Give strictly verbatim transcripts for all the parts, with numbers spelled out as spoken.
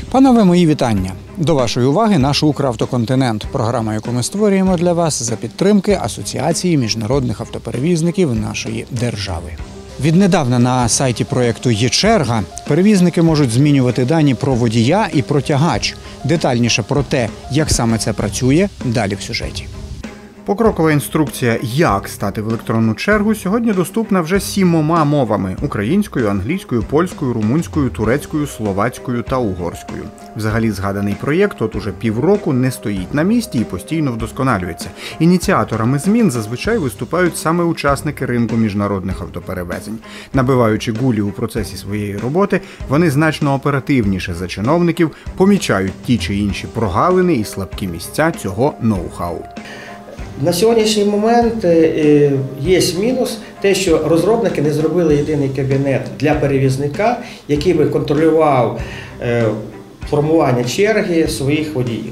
Панове, мої вітання! До вашої уваги наш «Укравтоконтинент» – програма, яку ми створюємо для вас за підтримки Асоціації міжнародних автоперевізників нашої держави. Віднедавна на сайті проєкту «Є черга» перевізники можуть змінювати дані про водія і про тягач. Детальніше про те, як саме це працює, далі в сюжеті. Покрокова інструкція «Як стати в електронну чергу» сьогодні доступна вже сімома мовами – українською, англійською, польською, румунською, турецькою, словацькою та угорською. Взагалі згаданий проєкт от уже півроку не стоїть на місці і постійно вдосконалюється. Ініціаторами змін зазвичай виступають саме учасники ринку міжнародних автоперевезень. Набиваючи гулі у процесі своєї роботи, вони значно оперативніше за чиновників помічають ті чи інші прогалини і слабкі місця цього ноу-хау. На сьогоднішній момент є мінус те, що розробники не зробили єдиний кабінет для перевізника, який би контролював формування черги своїх водіїв.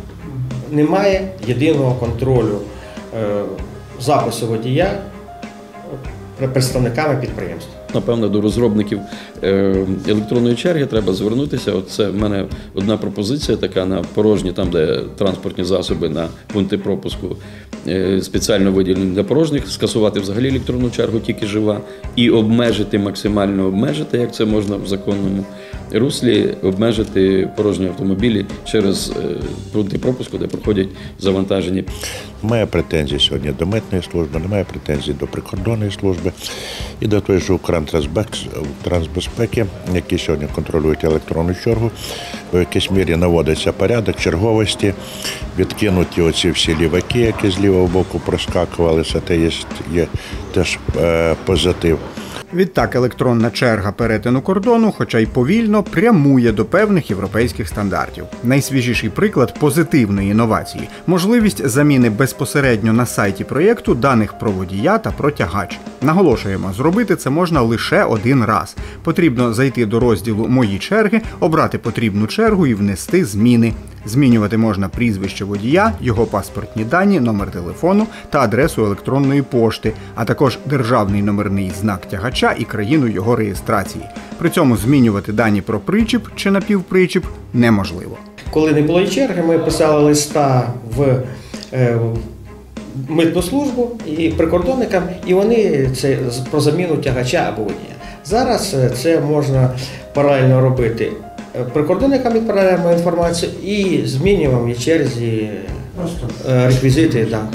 Немає єдиного контролю запису водія представниками підприємств. Напевно, до розробників електронної черги треба звернутися. От це в мене одна пропозиція така на порожні, там де транспортні засоби на пункти пропуску спеціально виділені для порожніх, скасувати взагалі електронну чергу, тільки жива, і обмежити, максимально обмежити, як це можна в законному руслі, обмежити порожні автомобілі через пункти пропуску, де проходять завантажені. Немає претензій сьогодні до митної служби, немає претензій до прикордонної служби і до той же Укртрансбезпеки, які сьогодні контролюють електронну чергу. В якійсь мірі наводиться порядок черговості, відкинуті оці всі ліваки, які з лівого боку проскакували, це те є, є теж е, позитив. Відтак, електронна черга перетину кордону, хоча й повільно, прямує до певних європейських стандартів. Найсвіжіший приклад позитивної інновації – можливість заміни безпосередньо на сайті проєкту даних про водія та про тягач. Наголошуємо, зробити це можна лише один раз. Потрібно зайти до розділу «Мої черги», обрати потрібну чергу і внести зміни. Змінювати можна прізвище водія, його паспортні дані, номер телефону та адресу електронної пошти, а також державний номерний знак тягача і країну його реєстрації. При цьому змінювати дані про причіп чи напівпричіп неможливо. Коли не було черги, ми писали листа в е, митну службу і прикордонникам, і вони це про заміну тягача або водія. Зараз це можна паралельно робити. Прикордонникам відправляємо інформацію і змінюємо в черзі реквізити даних.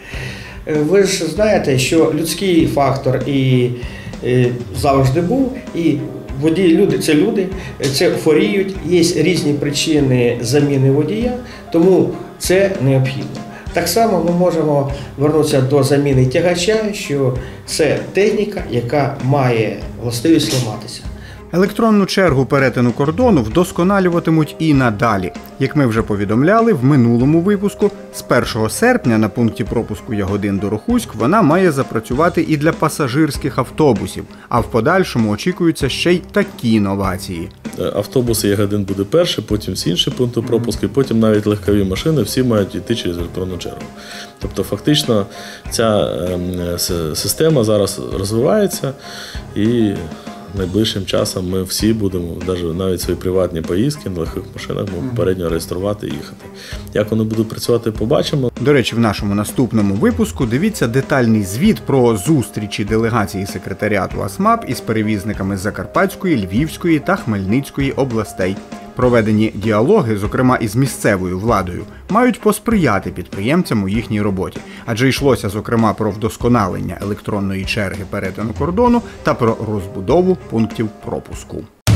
Ви ж знаєте, що людський фактор і завжди був, і водії люди це люди, це хворіють, є різні причини заміни водія, тому це необхідно. Так само ми можемо повернутися до заміни тягача, що це техніка, яка має властивість ламатися. Електронну чергу перетину кордону вдосконалюватимуть і надалі. Як ми вже повідомляли в минулому випуску, з першого серпня на пункті пропуску Ягодин-Дорохуськ вона має запрацювати і для пасажирських автобусів, а в подальшому очікуються ще й такі новації. Автобуси Ягодин буде перший, потім всі інші пункти пропуску, потім навіть легкові машини всі мають йти через електронну чергу. Тобто фактично ця система зараз розвивається і найближчим часом ми всі будемо, навіть свої приватні поїздки на легких машинах, попередньо реєструвати і їхати. Як воно буде працювати, побачимо. До речі, в нашому наступному випуску дивіться детальний звіт про зустрічі делегації секретаріату АСМАП із перевізниками Закарпатської, Львівської та Хмельницької областей. Проведені діалоги, зокрема із місцевою владою, мають посприяти підприємцям у їхній роботі. Адже йшлося, зокрема, про вдосконалення електронної черги перетину кордону та про розбудову пунктів пропуску.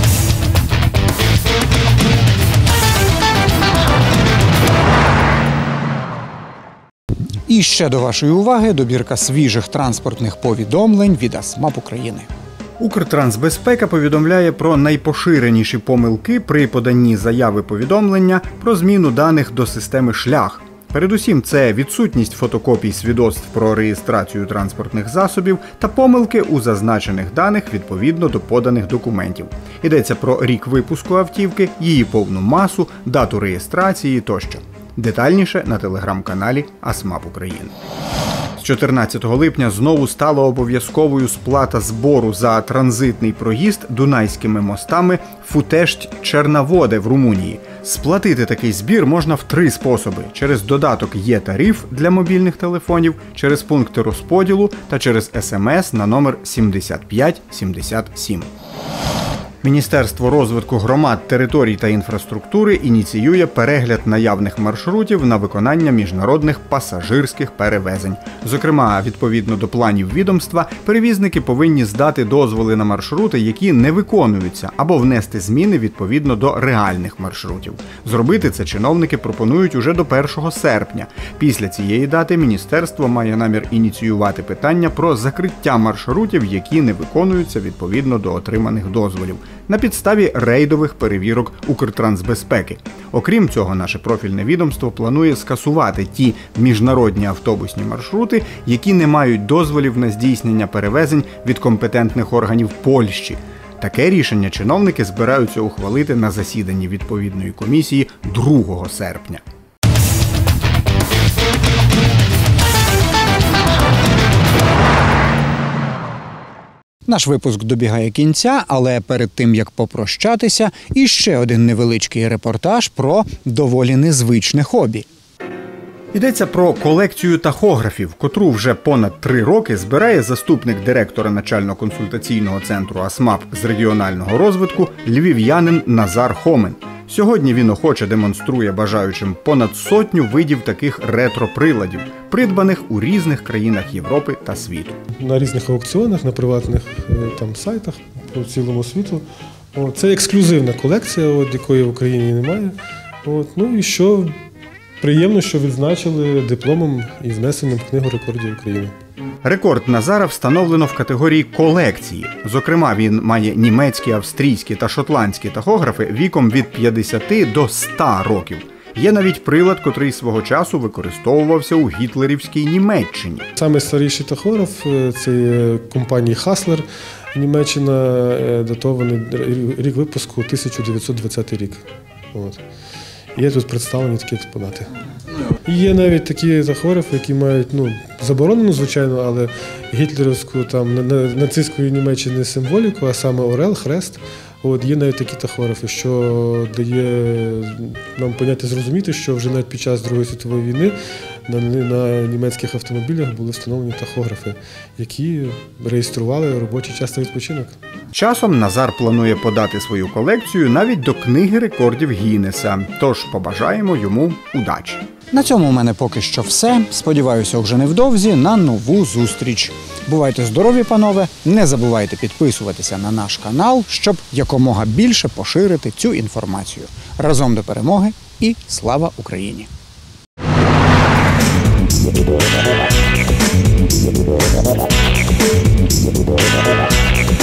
І ще до вашої уваги добірка свіжих транспортних повідомлень від АСМАП України. Укртрансбезпека повідомляє про найпоширеніші помилки при поданні заяви повідомлення про зміну даних до системи «Шлях». Передусім, це відсутність фотокопій свідоцтв про реєстрацію транспортних засобів та помилки у зазначених даних відповідно до поданих документів. Йдеться про рік випуску автівки, її повну масу, дату реєстрації тощо. Детальніше на телеграм-каналі АСМАП України. З чотирнадцятого липня знову стала обов'язковою сплата збору за транзитний проїзд дунайськими мостами Футешт-Чернаводе в Румунії. Сплатити такий збір можна в три способи: через додаток «Є-тариф» для мобільних телефонів, через пункти розподілу та через смс на номер сімдесят п'ять сімдесят сім. Міністерство розвитку громад, територій та інфраструктури ініціює перегляд наявних маршрутів на виконання міжнародних пасажирських перевезень. Зокрема, відповідно до планів відомства, перевізники повинні здати дозволи на маршрути, які не виконуються, або внести зміни відповідно до реальних маршрутів. Зробити це чиновники пропонують уже до першого серпня. Після цієї дати міністерство має намір ініціювати питання про закриття маршрутів, які не виконуються відповідно до отриманих дозволів, на підставі рейдових перевірок Укртрансбезпеки. Окрім цього, наше профільне відомство планує скасувати ті міжнародні автобусні маршрути, які не мають дозволів на здійснення перевезень від компетентних органів Польщі. Таке рішення чиновники збираються ухвалити на засіданні відповідної комісії другого серпня. Наш випуск добігає кінця, але перед тим, як попрощатися, іще один невеличкий репортаж про доволі незвичне хобі. Йдеться про колекцію тахографів, котру вже понад три роки збирає заступник директора начально-консультаційного центру АСМАП з регіонального розвитку львів'янин Назар Хомин. Сьогодні він охоче демонструє бажаючим понад сотню видів таких ретро-приладів, придбаних у різних країнах Європи та світу. На різних аукціонах, на приватних там сайтах по цілому світу. От, це ексклюзивна колекція, от, якої в Україні немає. От, ну і що приємно, що відзначили дипломом і внесенням в Книгу рекордів України. Рекорд Назара встановлено в категорії колекції. Зокрема, він має німецькі, австрійські та шотландські тахографи віком від п'ятдесяти до ста років. Є навіть прилад, котрий свого часу використовувався у гітлерівській Німеччині. Саме старіший тахограф – це компанії Хаслер, Німеччина, датований рік випуску тисяча дев'ятсот двадцятий рік. От. Є тут представлені такі експонати. Є навіть такі тахографи, які мають, ну, заборонену, звичайно, але гітлерівську, там, нацистської Німеччини символіку, а саме орел, хрест. От, є навіть такі тахографи, що дає нам поняття зрозуміти, що вже навіть під час Другої світової війни на, на німецьких автомобілях були встановлені тахографи, які реєстрували робочий час та відпочинок. Часом Назар планує подати свою колекцію навіть до Книги рекордів Гіннеса, тож побажаємо йому удачі. На цьому у мене поки що все. Сподіваюся, вже невдовзі на нову зустріч. Бувайте здорові, панове, не забувайте підписуватися на наш канал, щоб якомога більше поширити цю інформацію. Разом до перемоги і слава Україні! We'll be right back.